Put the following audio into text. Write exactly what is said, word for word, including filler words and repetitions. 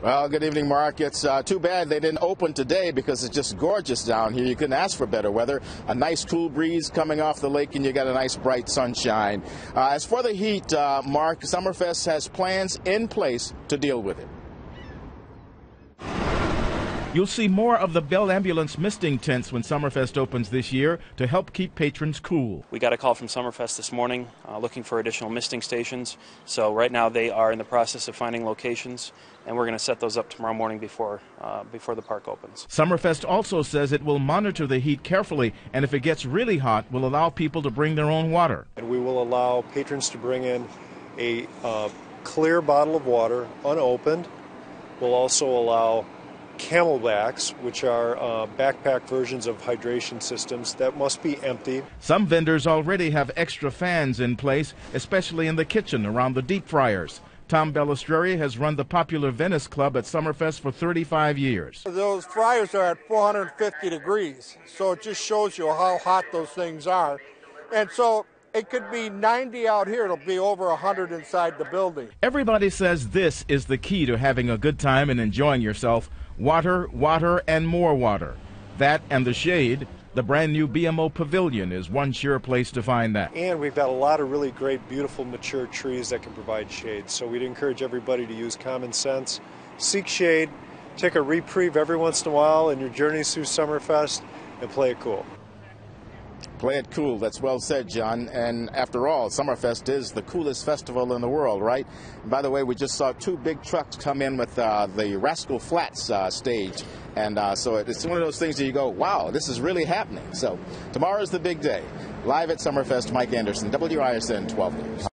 Well, good evening, Mark. It's uh, too bad they didn't open today because it's just gorgeous down here. You couldn't ask for better weather. A nice cool breeze coming off the lake, and you got a nice bright sunshine. Uh, as for the heat, uh, Mark, Summerfest has plans in place to deal with it. You'll see more of the Bell Ambulance misting tents when Summerfest opens this year to help keep patrons cool. We got a call from Summerfest this morning uh, looking for additional misting stations. So right now they are in the process of finding locations, and we're going to set those up tomorrow morning before, uh, before the park opens. Summerfest also says it will monitor the heat carefully, and if it gets really hot, will allow people to bring their own water. And we will allow patrons to bring in a uh, clear bottle of water, unopened. We'll also allow Camelbacks, which are uh, backpack versions of hydration systems that must be empty. Some vendors already have extra fans in place, especially in the kitchen around the deep fryers. Tom Bellistreri has run the popular Venice Club at Summerfest for thirty-five years. Those fryers are at four hundred fifty degrees, so it just shows you how hot those things are. And so it could be ninety out here, it'll be over one hundred inside the building. Everybody says this is the key to having a good time and enjoying yourself. Water, water, and more water. That and the shade. The brand new B M O Pavilion is one sure place to find that. And we've got a lot of really great, beautiful, mature trees that can provide shade. So we'd encourage everybody to use common sense, seek shade, take a reprieve every once in a while in your journeys through Summerfest, and play it cool. Play it cool. That's well said, John. And after all, Summerfest is the coolest festival in the world, right? And by the way, we just saw two big trucks come in with uh, the Rascal Flatts uh, stage. And uh, so it's one of those things that you go, wow, this is really happening. So tomorrow is the big day. Live at Summerfest, Mike Anderson, W I S N twelve News.